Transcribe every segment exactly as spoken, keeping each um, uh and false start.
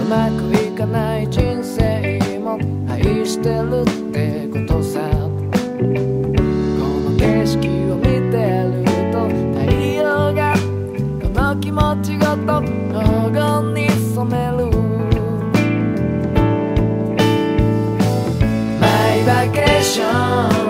まくいかない人生も愛してるってことさ。この景色を見てると太陽がこの気持ちごと黄金に染める。マイバケーション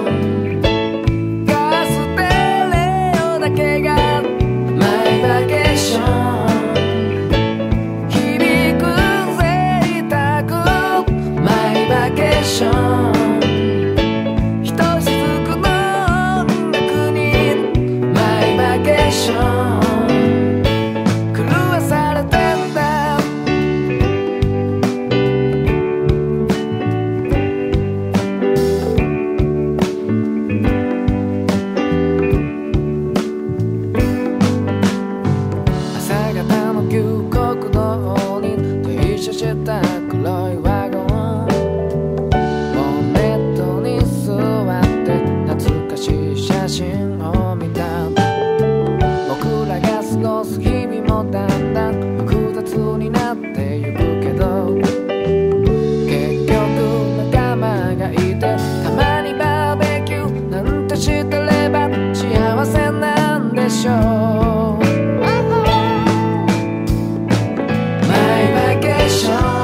黒いワゴン、ボンネットに座って懐かしい写真を見た。僕らが過ごす日々もだんだん複雑になってゆくけど、結局仲間がいてたまにバーベキューなんてしてれば幸せなんでしょう。マイバケーション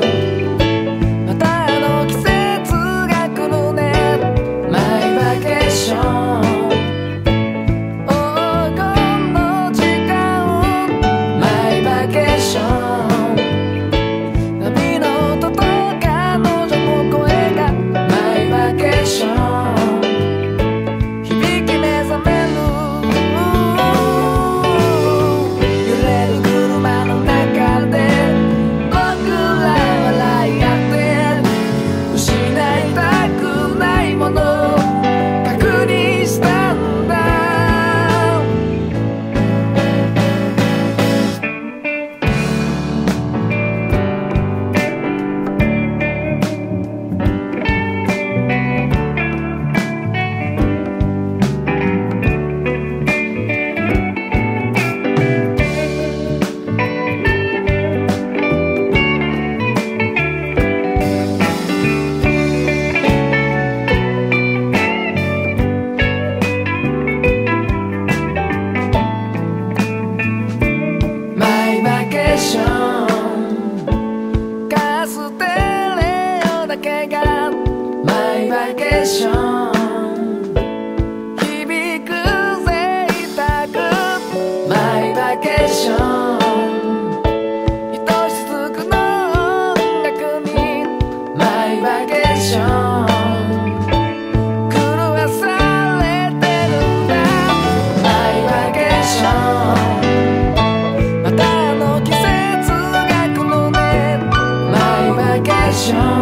マイバケーション響く贅沢。マイバケーションひとしずくの音楽に。マイバケーション狂わされてるんだ。マイバケーションまたあの季節が来るね。マイバケーション